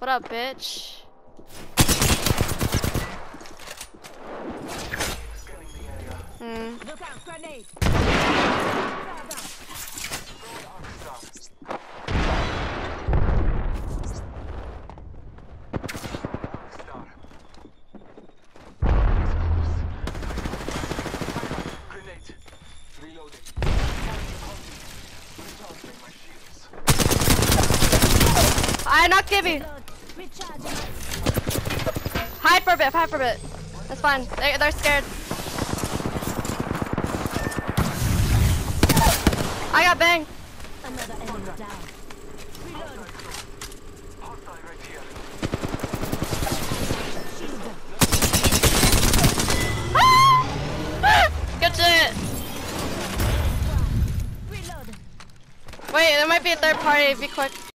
What up, bitch? Look out, grenade! I knocked Gibby. Hide for a bit, hide for a bit. That's fine. They're scared. I got banged. Another enemy down. Reload. Good shit. Reload. Wait, there might be a third party. Be quick.